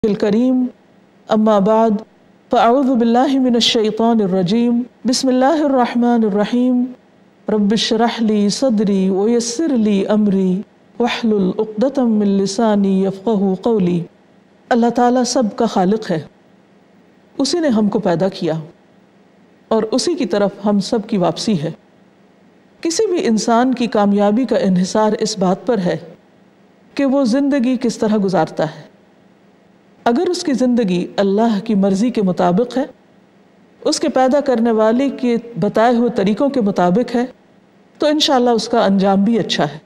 الکریم اما بعد فاعوذ باللہ من الشیطان الرجیم بسم اللہ الرحمن الرحیم رب اشرح لی صدری ویسر لی امری واحلل عقدۃ من لسانی یفقہوا قولی۔ اللہ تعالیٰ سب کا خالق ہے، اسی نے ہم کو پیدا کیا اور اسی کی طرف ہم سب کی واپسی ہے۔ کسی بھی انسان کی کامیابی کا انحصار اس بات پر ہے کہ وہ زندگی کس طرح گزارتا ہے۔ اگر اس کی زندگی اللہ کی مرضی کے مطابق ہے، اس کے پیدا کرنے والے کے بتائے ہوئے طریقوں کے مطابق ہے، تو انشاءاللہ اس کا انجام بھی اچھا ہے۔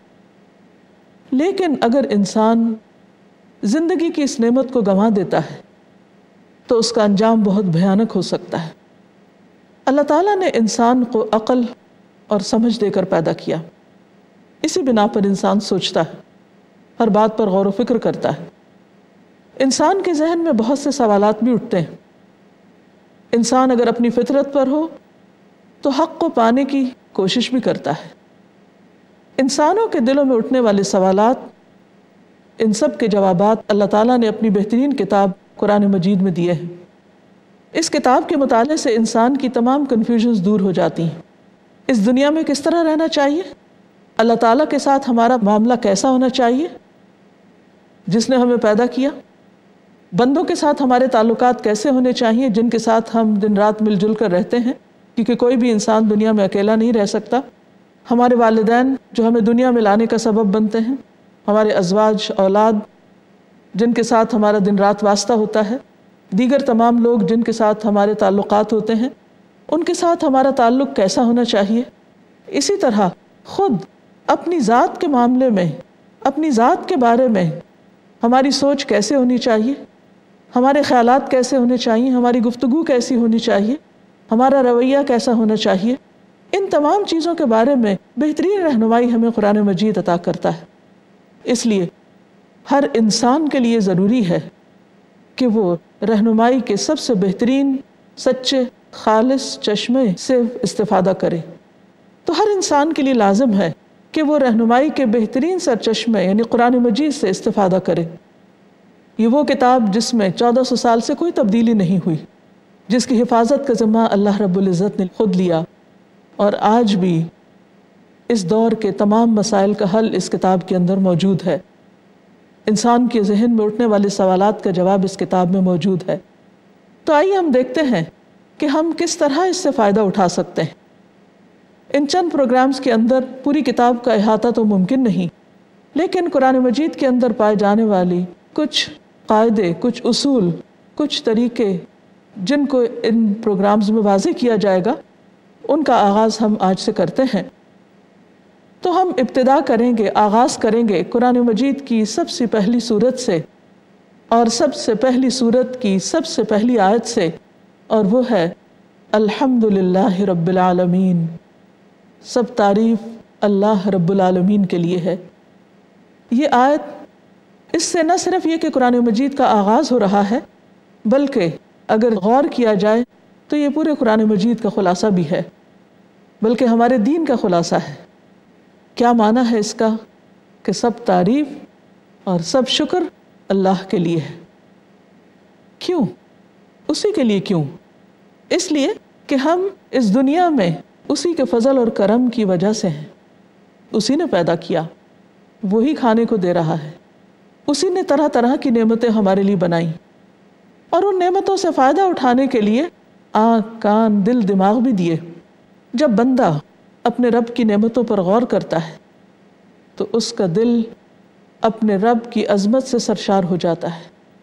لیکن اگر انسان زندگی کی اس نعمت کو گنوا دیتا ہے تو اس کا انجام بہت بھیانک ہو سکتا ہے۔ اللہ تعالیٰ نے انسان کو عقل اور سمجھ دے کر پیدا کیا، اسی بنا پر انسان سوچتا ہے، ہر بات پر غور و فکر کرتا ہے۔ انسان کے ذہن میں بہت سے سوالات بھی اٹھتے ہیں۔ انسان اگر اپنی فطرت پر ہو تو حق کو پانے کی کوشش بھی کرتا ہے۔ انسانوں کے دلوں میں اٹھنے والے سوالات، ان سب کے جوابات اللہ تعالیٰ نے اپنی بہترین کتاب قرآن مجید میں دیے ہیں۔ اس کتاب کے مطالعے سے انسان کی تمام کنفیوژنز دور ہو جاتی ہیں۔ اس دنیا میں کس طرح رہنا چاہیے، اللہ تعالیٰ کے ساتھ ہمارا معاملہ کیسا ہونا چاہیے، جس نے ہمیں پیدا کیا، بندوں کے ساتھ ہمارے تعلقات کیسے ہونے چاہیے جن کے ساتھ ہم دن رات مل جل کر رہتے ہیں، کیونکہ کوئی بھی انسان دنیا میں اکیلا نہیں رہ سکتا۔ ہمارے والدین جو ہمیں دنیا میں لانے کا سبب بنتے ہیں، ہمارے ازواج، اولاد جن کے ساتھ ہمارا دن رات واسطہ ہوتا ہے، دیگر تمام لوگ جن کے ساتھ ہمارے تعلقات ہوتے ہیں، ان کے ساتھ ہمارا تعلق کیسا ہونا چاہیے۔ اسی طرح خود اپنی ذات کے معاملے میں، اپنی ذات کے بارے میں ہماری سوچ کیسے ہونی چاہیے، ہمارے خیالات کیسے ہونے چاہیے، ہماری گفتگو کیسی ہونی چاہیے، ہمارا رویہ کیسا ہونا چاہیے، ان تمام چیزوں کے بارے میں بہترین رہنمائی ہمیں قرآن مجید عطا کرتا ہے۔ اس لیے ہر انسان کے لیے ضروری ہے کہ وہ رہنمائی کے سب سے بہترین، سچے، خالص چشمے سے استفادہ کرے۔ تو ہر انسان کے لیے لازم ہے کہ وہ رہنمائی کے بہترین سرچشمے یعنی قرآن مجید سے استفادہ کرے۔ یہ وہ کتاب جس میں 1400 سال سے کوئی تبدیلی نہیں ہوئی، جس کی حفاظت کا ذمہ اللہ رب العزت نے خود لیا، اور آج بھی اس دور کے تمام مسائل کا حل اس کتاب کے اندر موجود ہے۔ انسان کے ذہن میں اٹھنے والے سوالات کا جواب اس کتاب میں موجود ہے۔ تو آئیے ہم دیکھتے ہیں کہ ہم کس طرح اس سے فائدہ اٹھا سکتے ہیں۔ ان چند پروگرامز کے اندر پوری کتاب کا احاطہ تو ممکن نہیں، لیکن قرآن مجید کے اندر پائے جانے والی کچھ قاعدے، کچھ اصول، کچھ طریقے جن کو ان پروگرامز میں واضح کیا جائے گا، ان کا آغاز ہم آج سے کرتے ہیں۔ تو ہم ابتدا کریں گے، آغاز کریں گے قرآن مجید کی سب سے پہلی سورت سے، اور سب سے پہلی سورت کی سب سے پہلی آیت سے، اور وہ ہے الحمدللہ رب العالمین۔ سب تعریف اللہ رب العالمین کے لیے ہے۔ یہ آیت، اس سے نہ صرف یہ کہ قرآن مجید کا آغاز ہو رہا ہے، بلکہ اگر غور کیا جائے تو یہ پورے قرآن مجید کا خلاصہ بھی ہے، بلکہ ہمارے دین کا خلاصہ ہے۔ کیا معنی ہے اس کا کہ سب تعریف اور سب شکر اللہ کے لیے ہے۔ کیوں؟ اسی کے لیے کیوں؟ اس لیے کہ ہم اس دنیا میں اسی کے فضل اور کرم کی وجہ سے ہیں۔ اسی نے پیدا کیا، وہی کھانے کو دے رہا ہے، اسی نے طرح طرح کی نعمتیں ہمارے لیے بنائیں، اور ان نعمتوں سے فائدہ اٹھانے کے لیے آنکھ، کان، دل، دماغ بھی دیے۔ جب بندہ اپنے رب کی نعمتوں پر غور کرتا ہے تو اس کا دل اپنے رب کی عظمت سے سرشار ہو جاتا ہے۔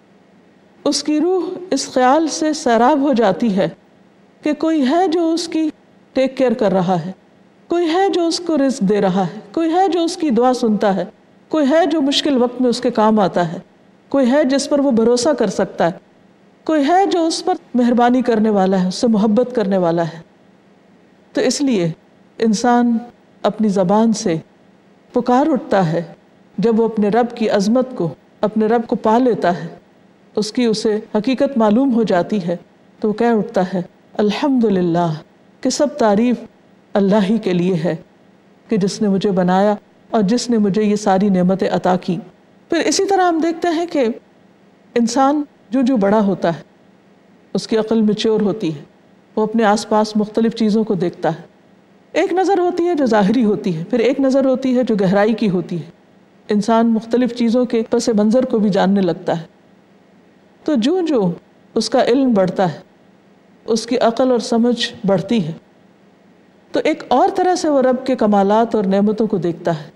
اس کی روح اس خیال سے سیراب ہو جاتی ہے کہ کوئی ہے جو اس کی ٹیک کیئر کر رہا ہے، کوئی ہے جو اس کو رزق دے رہا ہے، کوئی ہے جو اس کی دعا سنتا ہے، کوئی ہے جو مشکل وقت میں اس کے کام آتا ہے، کوئی ہے جس پر وہ بھروسہ کر سکتا ہے، کوئی ہے جو اس پر مہربانی کرنے والا ہے، اس سے محبت کرنے والا ہے۔ تو اس لیے انسان اپنی زبان سے پکار اٹھتا ہے جب وہ اپنے رب کی عظمت کو، اپنے رب کو پا لیتا ہے، اس کی اسے حقیقت معلوم ہو جاتی ہے، تو وہ کہہ اٹھتا ہے الحمدللہ، کہ سب تعریف اللہ ہی کے لیے ہے کہ جس نے مجھے بنایا اور جس نے مجھے یہ ساری نعمتیں عطا کی۔ پھر اسی طرح ہم دیکھتے ہیں کہ انسان جو بڑا ہوتا ہے اس کی عقل میچور ہوتی ہے، وہ اپنے آس پاس مختلف چیزوں کو دیکھتا ہے. ایک نظر ہوتی ہے جو ظاہری ہوتی ہے، پھر ایک نظر ہوتی ہے جو گہرائی کی ہوتی ہے. انسان مختلف چیزوں کے پس منظر کو بھی جاننے لگتا ہے. تو جو اس کا علم بڑھتا ہے اس کی عقل اور سمجھ بڑھتی ہے، تو ایک اور طرح سے وہ رب کے کمالات اور نعمتوں کو دیکھتا ہے.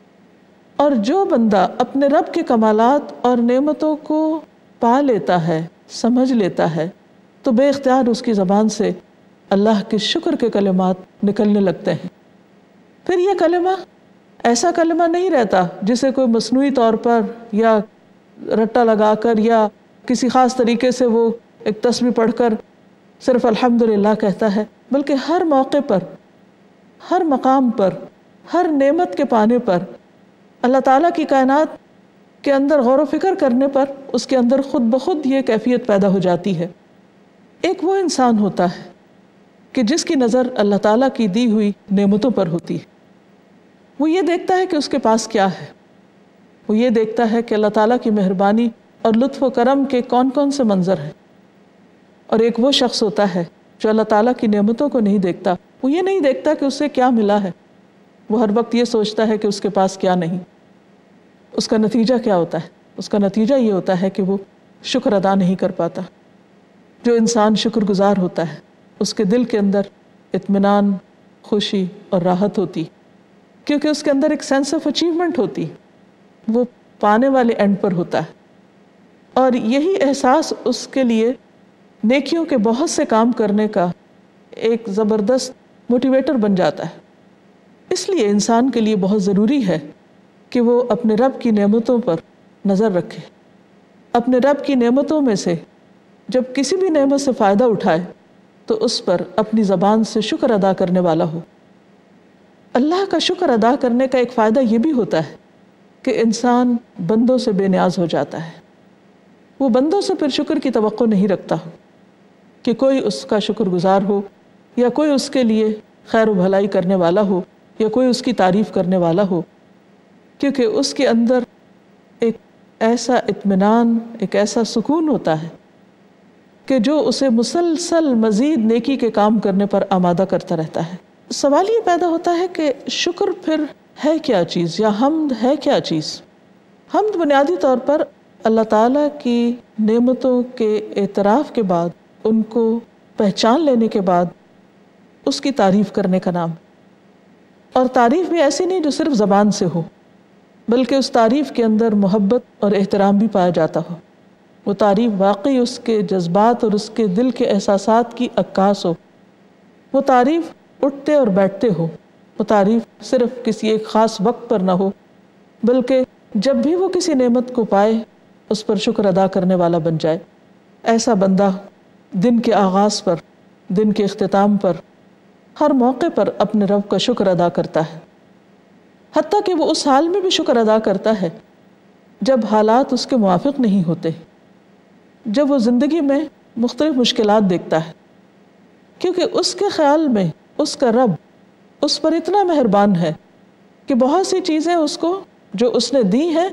اور جو بندہ اپنے رب کے کمالات اور نعمتوں کو پا لیتا ہے، سمجھ لیتا ہے، تو بے اختیار اس کی زبان سے اللہ کے شکر کے کلمات نکلنے لگتے ہیں. پھر یہ کلمہ ایسا کلمہ نہیں رہتا جسے کوئی مصنوعی طور پر یا رٹا لگا کر یا کسی خاص طریقے سے وہ ایک تسبیح پڑھ کر صرف الحمدللہ کہتا ہے، بلکہ ہر موقع پر، ہر مقام پر، ہر نعمت کے پانے پر، اللہ تعالیٰ کی کائنات کے اندر غور و فکر کرنے پر اس کے اندر خود بخود یہ کیفیت پیدا ہو جاتی ہے. ایک وہ انسان ہوتا ہے کہ جس کی نظر اللہ تعالیٰ کی دی ہوئی نعمتوں پر ہوتی ہے. وہ یہ دیکھتا ہے کہ اس کے پاس کیا ہے، وہ یہ دیکھتا ہے کہ اللہ تعالیٰ کی مہربانی اور لطف و کرم کے کون کون سے منظر ہیں. اور ایک وہ شخص ہوتا ہے جو اللہ تعالیٰ کی نعمتوں کو نہیں دیکھتا. وہ یہ نہیں دیکھتا کہ اسے کیا ملا ہے، وہ ہر وقت یہ سوچتا ہے کہ اس کے پاس کیا نہیں. اس کا نتیجہ کیا ہوتا ہے؟ اس کا نتیجہ یہ ہوتا ہے کہ وہ شکر ادا نہیں کر پاتا. جو انسان شکر گزار ہوتا ہے اس کے دل کے اندر اطمینان، خوشی اور راحت ہوتی، کیونکہ اس کے اندر ایک سینس آف اچیومنٹ ہوتی، وہ پانے والے اینڈ پر ہوتا ہے. اور یہی احساس اس کے لیے نیکیوں کے بہت سے کام کرنے کا ایک زبردست موٹیویٹر بن جاتا ہے. اس لیے انسان کے لیے بہت ضروری ہے کہ وہ اپنے رب کی نعمتوں پر نظر رکھے، اپنے رب کی نعمتوں میں سے جب کسی بھی نعمت سے فائدہ اٹھائے تو اس پر اپنی زبان سے شکر ادا کرنے والا ہو. اللہ کا شکر ادا کرنے کا ایک فائدہ یہ بھی ہوتا ہے کہ انسان بندوں سے بے نیاز ہو جاتا ہے. وہ بندوں سے پھر شکر کی توقع نہیں رکھتا ہو کہ کوئی اس کا شکر گزار ہو، یا کوئی اس کے لیے خیر و بھلائی کرنے والا ہو، یا کوئی اس کی تعریف کرنے والا ہو، کیونکہ اس کے اندر ایک ایسا اطمینان، ایک ایسا سکون ہوتا ہے کہ جو اسے مسلسل مزید نیکی کے کام کرنے پر آمادہ کرتا رہتا ہے. سوال یہ پیدا ہوتا ہے کہ شکر پھر ہے کیا چیز، یا حمد ہے کیا چیز؟ حمد بنیادی طور پر اللہ تعالیٰ کی نعمتوں کے اعتراف کے بعد، ان کو پہچان لینے کے بعد اس کی تعریف کرنے کا نام. اور تعریف بھی ایسی نہیں جو صرف زبان سے ہو، بلکہ اس تعریف کے اندر محبت اور احترام بھی پایا جاتا ہو. وہ تعریف واقعی اس کے جذبات اور اس کے دل کے احساسات کی عکاس ہو. وہ تعریف اٹھتے اور بیٹھتے ہو. وہ تعریف صرف کسی ایک خاص وقت پر نہ ہو، بلکہ جب بھی وہ کسی نعمت کو پائے اس پر شکر ادا کرنے والا بن جائے. ایسا بندہ دن کے آغاز پر، دن کے اختتام پر، ہر موقع پر اپنے رب کا شکر ادا کرتا ہے. حتیٰ کہ وہ اس حال میں بھی شکر ادا کرتا ہے جب حالات اس کے موافق نہیں ہوتے، جب وہ زندگی میں مختلف مشکلات دیکھتا ہے، کیونکہ اس کے خیال میں اس کا رب اس پر اتنا مہربان ہے کہ بہت سی چیزیں اس کو جو اس نے دی ہیں،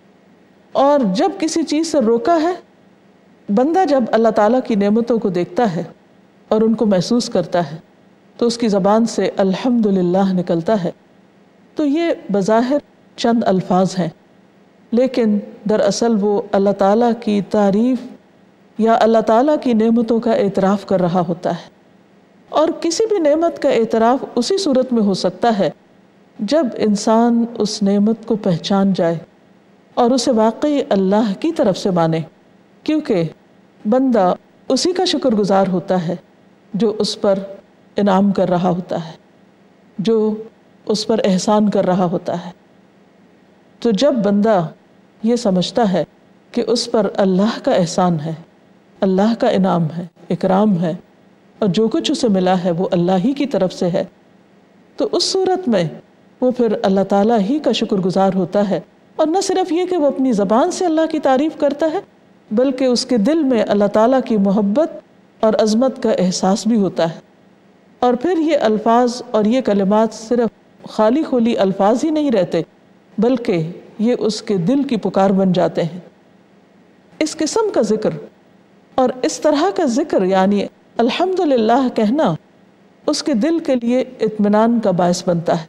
اور جب کسی چیز سے روکا ہے. بندہ جب اللہ تعالیٰ کی نعمتوں کو دیکھتا ہے اور ان کو محسوس کرتا ہے تو اس کی زبان سے الحمدللہ نکلتا ہے. تو یہ بظاہر چند الفاظ ہیں، لیکن دراصل وہ اللہ تعالیٰ کی تعریف یا اللہ تعالیٰ کی نعمتوں کا اعتراف کر رہا ہوتا ہے. اور کسی بھی نعمت کا اعتراف اسی صورت میں ہو سکتا ہے جب انسان اس نعمت کو پہچان جائے اور اسے واقعی اللہ کی طرف سے مانے، کیونکہ بندہ اسی کا شکر گزار ہوتا ہے جو اس پر انعام کر رہا ہوتا ہے، جو اس پر احسان کر رہا ہوتا ہے. تو جب بندہ یہ سمجھتا ہے کہ اس پر اللہ کا احسان ہے، اللہ کا انعام ہے، اکرام ہے، اور جو کچھ اسے ملا ہے وہ اللہ ہی کی طرف سے ہے، تو اس صورت میں وہ پھر اللہ تعالیٰ ہی کا شکر گزار ہوتا ہے. اور نہ صرف یہ کہ وہ اپنی زبان سے اللہ کی تعریف کرتا ہے، بلکہ اس کے دل میں اللہ تعالیٰ کی محبت اور عظمت کا احساس بھی ہوتا ہے. اور پھر یہ الفاظ اور یہ کلمات صرف خالی خولی الفاظ ہی نہیں رہتے، بلکہ یہ اس کے دل کی پکار بن جاتے ہیں اس قسم کا ذکر اور اس طرح کا ذکر یعنی الحمدللہ کہنا اس کے دل کے لیے اطمینان کا باعث بنتا ہے.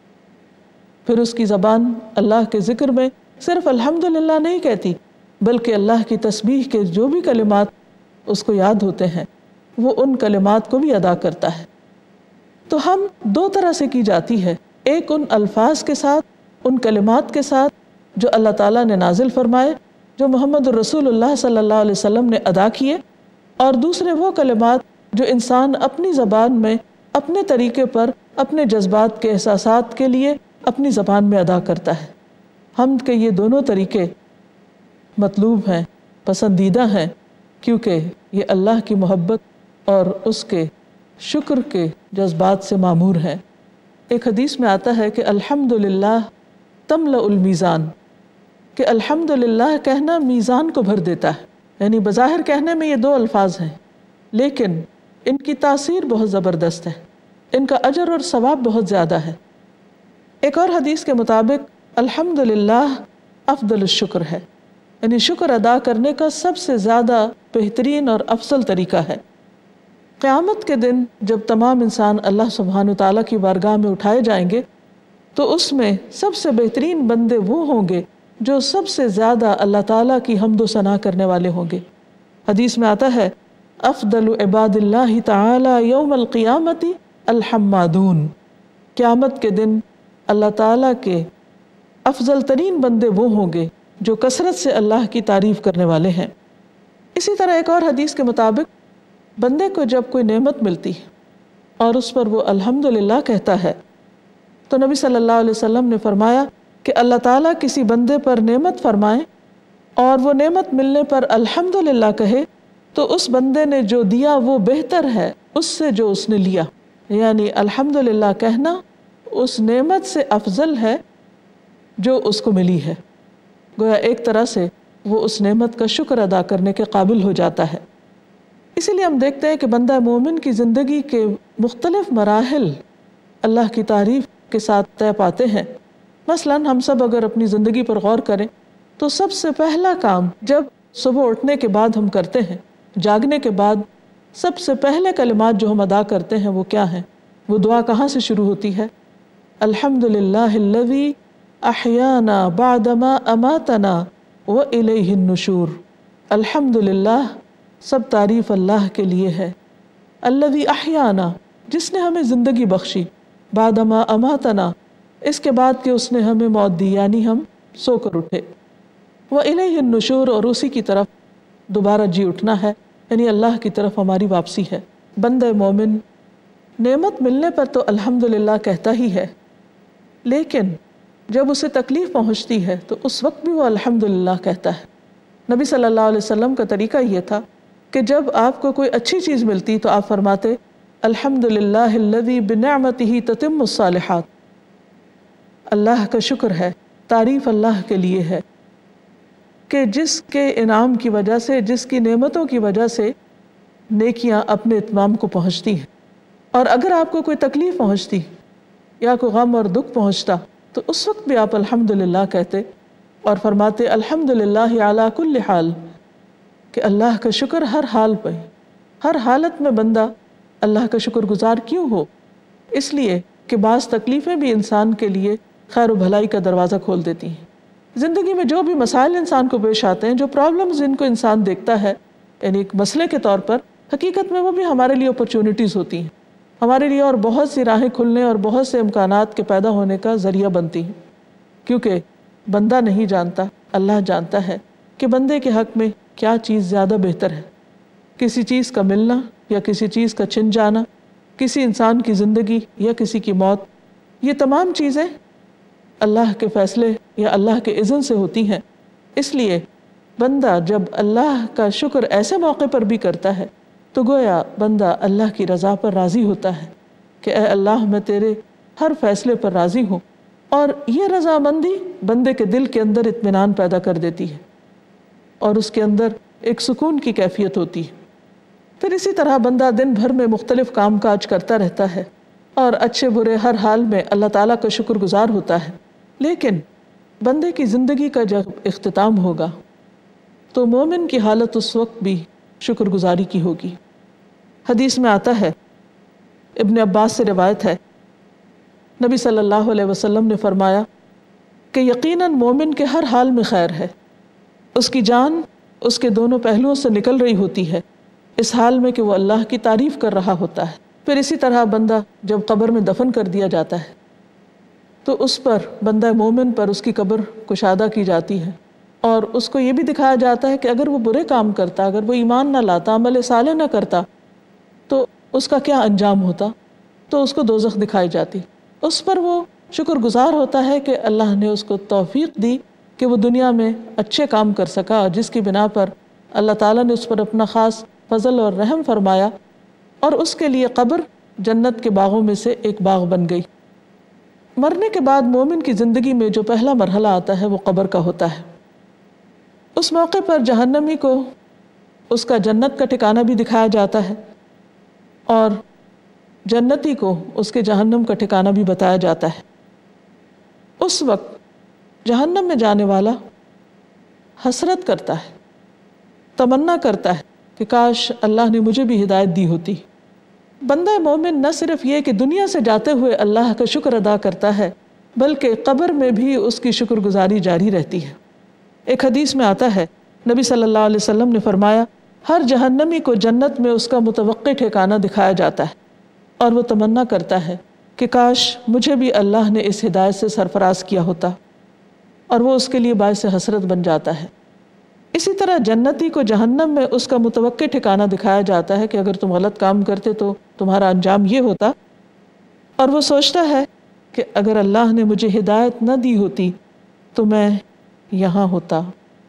پھر اس کی زبان اللہ کے ذکر میں صرف الحمدللہ نہیں کہتی بلکہ اللہ کی تسبیح کے جو بھی کلمات اس کو یاد ہوتے ہیں وہ ان کلمات کو بھی ادا کرتا ہے. تو ہم دو طرح سے کی جاتی ہے، ایک ان الفاظ کے ساتھ، ان کلمات کے ساتھ جو اللہ تعالیٰ نے نازل فرمائے، جو محمد الرسول اللہ صلی اللہ علیہ وسلم نے ادا کیے، اور دوسرے وہ کلمات جو انسان اپنی زبان میں اپنے طریقے پر اپنے جذبات کے احساسات کے لیے اپنی زبان میں ادا کرتا ہے. حمد کے یہ دونوں طریقے مطلوب ہیں، پسندیدہ ہیں، کیونکہ یہ اللہ کی محبت اور اس کے شکر کے جذبات سے معمور ہیں. ایک حدیث میں آتا ہے کہ الحمدللہ تملأ المیزان، کہ الحمدللہ کہنا میزان کو بھر دیتا ہے. یعنی بظاہر کہنے میں یہ دو الفاظ ہیں لیکن ان کی تاثیر بہت زبردست ہے، ان کا اجر اور ثواب بہت زیادہ ہے. ایک اور حدیث کے مطابق الحمدللہ افضل الشکر ہے، یعنی شکر ادا کرنے کا سب سے زیادہ بہترین اور افضل طریقہ ہے. قیامت کے دن جب تمام انسان اللہ سبحانہ وتعالیٰ کی بارگاہ میں اٹھائے جائیں گے تو اس میں سب سے بہترین بندے وہ ہوں گے جو سب سے زیادہ اللہ تعالیٰ کی حمد و ثنا کرنے والے ہوں گے. حدیث میں آتا ہے افضل عباد اللہ تعالی یوم القیامت الحمادون، قیامت کے دن اللہ تعالیٰ کے افضل ترین بندے وہ ہوں گے جو کثرت سے اللہ کی تعریف کرنے والے ہیں. اسی طرح ایک اور حدیث کے مطابق بندے کو جب کوئی نعمت ملتی ہے اور اس پر وہ الحمدللہ کہتا ہے تو نبی صلی اللہ علیہ وسلم نے فرمایا کہ اللہ تعالیٰ کسی بندے پر نعمت فرمائے اور وہ نعمت ملنے پر الحمدللہ کہے تو اس بندے نے جو دیا وہ بہتر ہے اس سے جو اس نے لیا. یعنی الحمدللہ کہنا اس نعمت سے افضل ہے جو اس کو ملی ہے. گویا ایک طرح سے وہ اس نعمت کا شکر ادا کرنے کے قابل ہو جاتا ہے. اسی لیے ہم دیکھتے ہیں کہ بندہ مومن کی زندگی کے مختلف مراحل اللہ کی تعریف کے ساتھ طے پاتے ہیں. مثلاً ہم سب اگر اپنی زندگی پر غور کریں تو سب سے پہلا کام جب صبح اٹھنے کے بعد ہم کرتے ہیں، جاگنے کے بعد سب سے پہلے کلمات جو ہم ادا کرتے ہیں وہ کیا ہیں؟ وہ دعا کہاں سے شروع ہوتی ہے؟ الحمدللہ الذی احیانا بعدما اماتنا والیہ النشور. الحمدللہ سب تعریف اللہ کے لیے ہے. الذی احیانا جس نے ہمیں زندگی بخشی، بعدما اماتنا اس کے بعد کہ اس نے ہمیں موت دی یعنی ہم سو کر اٹھے. والیہ النشور اور اسی کی طرف دوبارہ جی اٹھنا ہے، یعنی اللہ کی طرف ہماری واپسی ہے. بندہ مومن نعمت ملنے پر تو الحمدللہ کہتا ہی ہے، لیکن جب اسے تکلیف پہنچتی ہے تو اس وقت بھی وہ الحمدللہ کہتا ہے. نبی صلی اللہ علیہ وسلم کا طریقہ یہ تھا کہ جب آپ کو کوئی اچھی چیز ملتی تو آپ فرماتے الحمدللہ الذی بنعمتہ تتم الصالحات. اللہ کا شکر ہے، تعریف اللہ کے لیے ہے کہ جس کے انعام کی وجہ سے، جس کی نعمتوں کی وجہ سے نیکیاں اپنے اتمام کو پہنچتی ہیں. اور اگر آپ کو کوئی تکلیف پہنچتی یا کوئی غم اور دکھ پہنچتا تو اس وقت بھی آپ الحمدللہ کہتے اور فرماتے الحمدللہ علی کل حال، کہ اللہ کا شکر ہر حال پہ، ہر حالت میں بندہ اللہ کا شکر گزار کیوں ہو؟ اس لیے کہ بعض تکلیفیں بھی انسان کے لیے خیر و بھلائی کا دروازہ کھول دیتی ہیں. زندگی میں جو بھی مسائل انسان کو پیش آتے ہیں، جو پرابلمز جن کو انسان دیکھتا ہے یعنی ایک مسئلے کے طور پر، حقیقت میں وہ بھی ہمارے لیے اپرچونٹیز ہوتی ہیں، ہمارے لیے اور بہت سی راہیں کھلنے اور بہت سے امکانات کے پیدا ہونے کا ذریعہ بنتی ہیں. کیونکہ بندہ نہیں جانتا، اللہ جانتا ہے کہ بندے کے حق میں کیا چیز زیادہ بہتر ہے. کسی چیز کا ملنا یا کسی چیز کا چھن جانا، کسی انسان کی زندگی یا کسی کی موت، یہ تمام چیزیں اللہ کے فیصلے یا اللہ کے اذن سے ہوتی ہیں. اس لیے بندہ جب اللہ کا شکر ایسے موقع پر بھی کرتا ہے تو گویا بندہ اللہ کی رضا پر راضی ہوتا ہے کہ اے اللہ میں تیرے ہر فیصلے پر راضی ہوں. اور یہ رضامندی بندے کے دل کے اندر اطمینان پیدا کر دیتی ہے اور اس کے اندر ایک سکون کی کیفیت ہوتی ہے. پھر اسی طرح بندہ دن بھر میں مختلف کام کاج کرتا رہتا ہے اور اچھے برے ہر حال میں اللہ تعالیٰ کا شکر گزار ہوتا ہے. لیکن بندے کی زندگی کا جب اختتام ہوگا تو مومن کی حالت اس وقت بھی شکر گزاری کی ہوگی۔ حدیث میں آتا ہے، ابن عباس سے روایت ہے، نبی صلی اللہ علیہ وسلم نے فرمایا کہ یقیناً مومن کے ہر حال میں خیر ہے، اس کی جان اس کے دونوں پہلوؤں سے نکل رہی ہوتی ہے، اس حال میں کہ وہ اللہ کی تعریف کر رہا ہوتا ہے۔ پھر اسی طرح بندہ جب قبر میں دفن کر دیا جاتا ہے تو اس پر، بندہ مومن پر، اس کی قبر کشادہ کی جاتی ہے، اور اس کو یہ بھی دکھایا جاتا ہے کہ اگر وہ برے کام کرتا، اگر وہ ایمان نہ لاتا، عمل صالح نہ کرتا تو اس کا کیا انجام ہوتا، تو اس کو دوزخ دکھائی جاتی۔ اس پر وہ شکر گزار ہوتا ہے کہ اللہ نے اس کو توفیق دی کہ وہ دنیا میں اچھے کام کر سکا، اور جس کی بنا پر اللہ تعالیٰ نے اس پر اپنا خاص فضل اور رحم فرمایا، اور اس کے لیے قبر جنت کے باغوں میں سے ایک باغ بن گئی۔ مرنے کے بعد مومن کی زندگی میں جو پہلا مرحلہ آتا ہے وہ قبر کا ہوتا ہے۔ اس موقع پر جہنمی کو اس کا جنت کا ٹھکانہ بھی دکھایا جاتا ہے، اور جنتی کو اس کے جہنم کا ٹھکانہ بھی بتایا جاتا ہے۔ اس وقت جہنم میں جانے والا حسرت کرتا ہے، تمنا کرتا ہے کہ کاش اللہ نے مجھے بھی ہدایت دی ہوتی۔ بندہ مومن نہ صرف یہ کہ دنیا سے جاتے ہوئے اللہ کا شکر ادا کرتا ہے، بلکہ قبر میں بھی اس کی شکر گزاری جاری رہتی ہے۔ ایک حدیث میں آتا ہے، نبی صلی اللہ علیہ وسلم نے فرمایا، ہر جہنمی کو جنت میں اس کا متوقع ٹھکانہ دکھایا جاتا ہے، اور وہ تمنا کرتا ہے کہ کاش مجھے بھی اللہ نے اس ہدایت سے سرفراز کیا ہوتا، اور وہ اس کے لیے باعث حسرت بن جاتا ہے۔ اسی طرح جنتی کو جہنم میں اس کا متوقع ٹھکانہ دکھایا جاتا ہے کہ اگر تم غلط کام کرتے تو تمہارا انجام یہ ہوتا، اور وہ سوچتا ہے کہ اگر اللہ نے مجھے ہدایت نہ دی ہوتی تو میں یہاں ہوتا،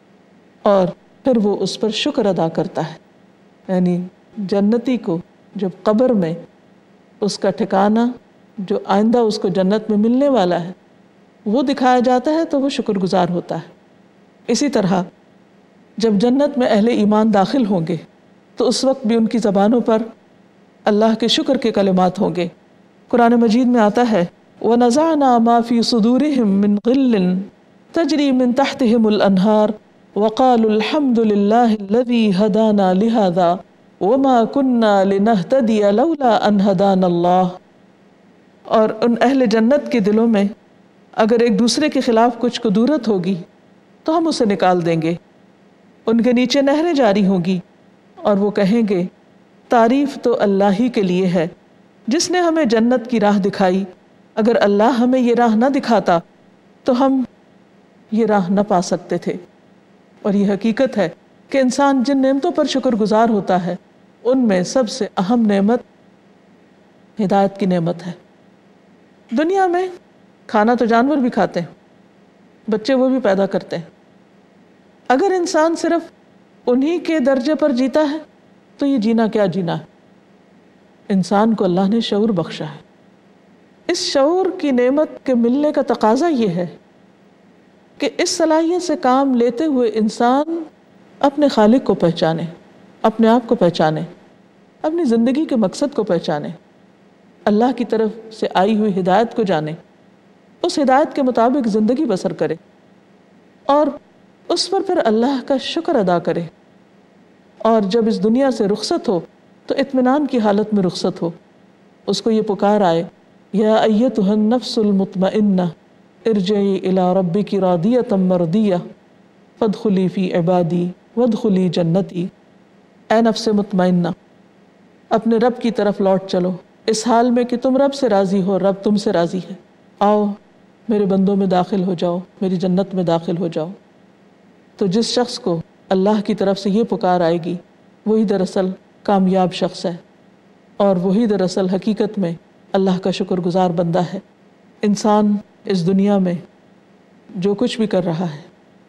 اور پھر وہ اس پر شکر ادا کرتا ہے۔ یعنی جنتی کو جب قبر میں اس کا ٹھکانہ جو آئندہ اس کو جنت میں ملنے والا ہے وہ دکھایا جاتا ہے تو وہ شکر گزار ہوتا ہے۔ اسی طرح جب جنت میں اہل ایمان داخل ہوں گے تو اس وقت بھی ان کی زبانوں پر اللہ کے شکر کے کلمات ہوں گے۔ قرآن مجید میں آتا ہے، وَنَزَعْنَا مَا فِي صُدُورِهِم مِّن غِلٍّ تَجْرِي مِن تَحْتِهِمُ الْأَنْهَارُ وَقَالُوا الْحَمْدُ لِلَّهِ الَّذِي هَدَانَا لِهَذَا وَمَا كُنَّا لِنَهْتَدِيَ لَوْلَا أَنْ هَدَانَا اللَّهُ۔ اور ان اہل جنت کے دلوں میں اگر ایک دوسرے کے خلاف کچھ کدورت ہوگی تو ہم اسے نکال دیں گے، ان کے نیچے نہریں جاری ہوں گی، اور وہ کہیں گے تعریف تو اللہ ہی کے لیے ہے جس نے ہمیں جنت کی راہ دکھائی، اگر اللہ ہمیں یہ راہ نہ دکھاتا تو ہم یہ راہ نہ پا سکتے تھے۔ اور یہ حقیقت ہے کہ انسان جن نعمتوں پر شکر گزار ہوتا ہے ان میں سب سے اہم نعمت ہدایت کی نعمت ہے۔ دنیا میں کھانا تو جانور بھی کھاتے ہیں، بچے وہ بھی پیدا کرتے ہیں، اگر انسان صرف انہی کے درجے پر جیتا ہے تو یہ جینا کیا جینا ہے۔ انسان کو اللہ نے شعور بخشا ہے، اس شعور کی نعمت کے ملنے کا تقاضا یہ ہے کہ اس صلاحیت سے کام لیتے ہوئے انسان اپنے خالق کو پہچانے، اپنے آپ کو پہچانے، اپنی زندگی کے مقصد کو پہچانے، اللہ کی طرف سے آئی ہوئی ہدایت کو جانے، اس ہدایت کے مطابق زندگی بسر کرے، اور اس پر پھر اللہ کا شکر ادا کرے، اور جب اس دنیا سے رخصت ہو تو اطمینان کی حالت میں رخصت ہو۔ اس کو یہ پکار آئے، یا ایتھا النفس المطمئنہ ارجعی الی ربک راضیۃ مرضیہ فادخلی فی عبادی وادخلی جنتی۔ اے نفس مطمئنہ، اپنے رب کی طرف لوٹ چلو اس حال میں کہ تم رب سے راضی ہو، رب تم سے راضی ہے، آؤ میرے بندوں میں داخل ہو جاؤ، میری جنت میں داخل ہو جاؤ۔ تو جس شخص کو اللہ کی طرف سے یہ پکار آئے گی وہی دراصل کامیاب شخص ہے، اور وہی دراصل حقیقت میں اللہ کا شکر گزار بندہ ہے۔ انسان اس دنیا میں جو کچھ بھی کر رہا ہے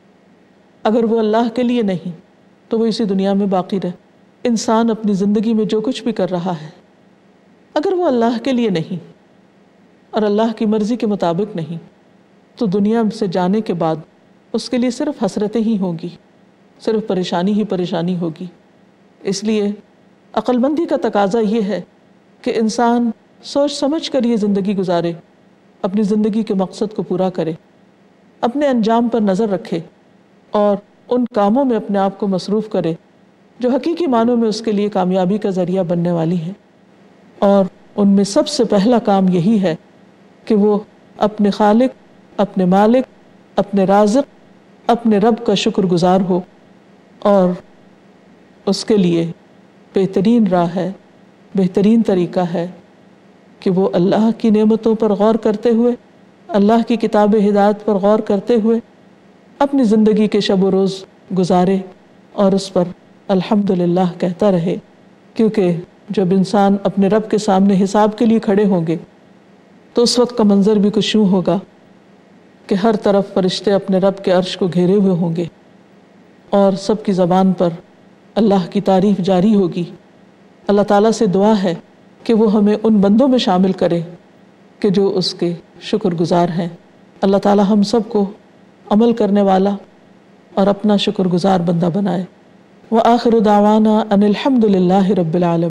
اگر وہ اللہ کے لیے نہیں تو وہ اسی دنیا میں باقی رہے۔ انسان اپنی زندگی میں جو کچھ بھی کر رہا ہے اگر وہ اللہ کے لیے نہیں اور اللہ کی مرضی کے مطابق نہیں تو دنیا سے جانے کے بعد اس کے لیے صرف حسرتیں ہی ہوں گی، صرف پریشانی ہی پریشانی ہوگی۔ اس لیے عقل مندی کا تقاضا یہ ہے کہ انسان سوچ سمجھ کر یہ زندگی گزارے، اپنی زندگی کے مقصد کو پورا کرے، اپنے انجام پر نظر رکھے، اور ان کاموں میں اپنے آپ کو مصروف کرے جو حقیقی معنوں میں اس کے لیے کامیابی کا ذریعہ بننے والی ہیں، اور ان میں سب سے پہلا کام یہی ہے کہ وہ اپنے خالق، اپنے مالک، اپنے رازق، اپنے رب کا شکر گزار ہو، اور اس کے لیے بہترین راہ ہے، بہترین طریقہ ہے کہ وہ اللہ کی نعمتوں پر غور کرتے ہوئے، اللہ کی کتاب ہدایت پر غور کرتے ہوئے اپنی زندگی کے شب و روز گزارے اور اس پر الحمدللہ کہتا رہے، کیونکہ جب انسان اپنے رب کے سامنے حساب کے لیے کھڑے ہوں گے تو اس وقت کا منظر بھی کچھ یوں ہوگا کہ ہر طرف فرشتے اپنے رب کے عرش کو گھیرے ہوئے ہوں گے اور سب کی زبان پر اللہ کی تعریف جاری ہوگی۔ اللہ تعالیٰ سے دعا ہے کہ وہ ہمیں ان بندوں میں شامل کرے کہ جو اس کے شکر گزار ہیں۔ اللہ تعالیٰ ہم سب کو عمل کرنے والا اور اپنا شکر گزار بندہ بنائے۔ وآخر دعوانا ان الحمد للہ رب العالمین۔